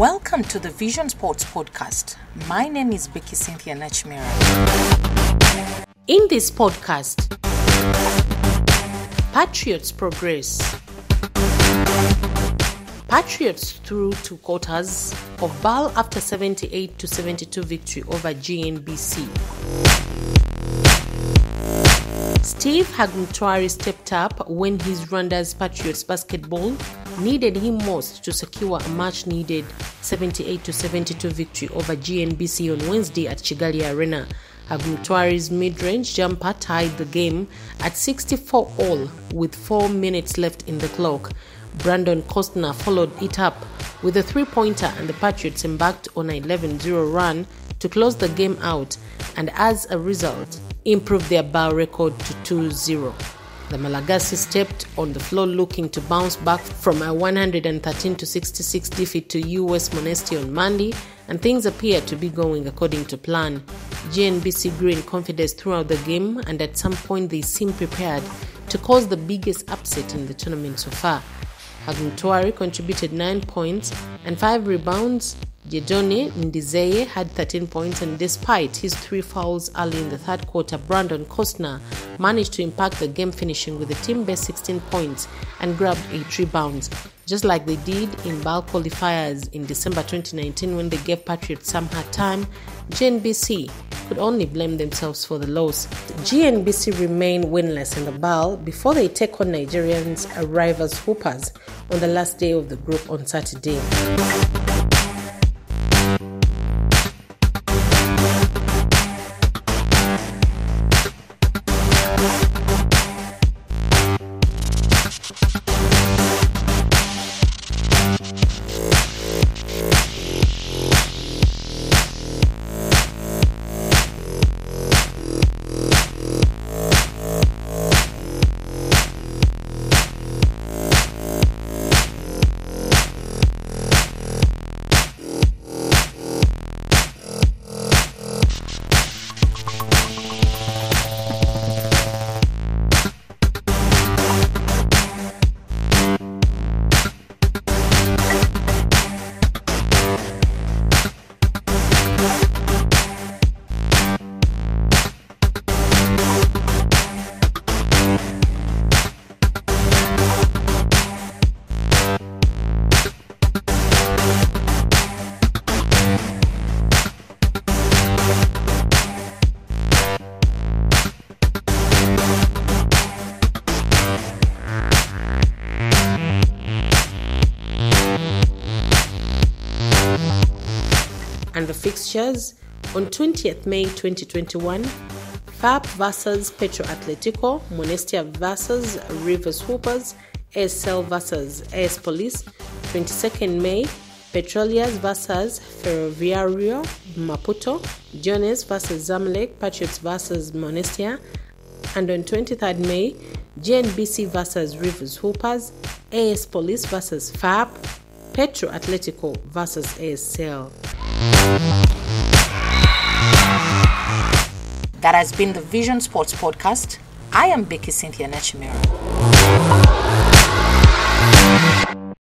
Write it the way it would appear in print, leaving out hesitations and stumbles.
Welcome to the Vision Sports Podcast. My name is Becky Cynthia Nachmira. In this podcast, Patriots progress. Patriots through to quarters of BAL after 78-72 victory over GNBC. Steve Hagmutwari stepped up when his Rwanda's Patriots basketball needed him most to secure a much-needed 78-72 victory over GNBC on Wednesday at Kigali Arena. Hagmutwari's mid-range jumper tied the game at 64-all with 4 minutes left in the clock. Brandon Costner followed it up with a three-pointer and the Patriots embarked on an 11-0 run to close the game out and as a result, improved their BAL record to 2-0. The Malagasy stepped on the floor looking to bounce back from a 113-66 defeat to US Monastir on Monday, and things appear to be going according to plan. GNBC grew in confidence throughout the game, and at some point they seemed prepared to cause the biggest upset in the tournament so far. Hagmutwari contributed 9 points and 5 rebounds. Jedone Ndizeye had 13 points, and despite his 3 fouls early in the third quarter, Brandon Costner managed to impact the game, finishing with a team-best 16 points and grabbed 8 rebounds. Just like they did in BAL qualifiers in December 2019 when they gave Patriots some hard time, GNBC could only blame themselves for the loss. GNBC remain winless in the BAL before they take on Nigerians' rivals Hoopers on the last day of the group on Saturday. And the fixtures on 20th May 2021, FAP vs Petro Atletico, Monastir vs Rivers Hoopers, ASL vs AS Police. 22nd May, Petroliers vs Ferroviario Maputo, Jones vs Zamalek, Patriots vs Monastir. And on 23rd May, GNBC vs Rivers Hoopers, AS Police vs FAP, Petro Atletico vs ASL. That has been the Vision Sports Podcast. I am Becky Cynthia Nachmira.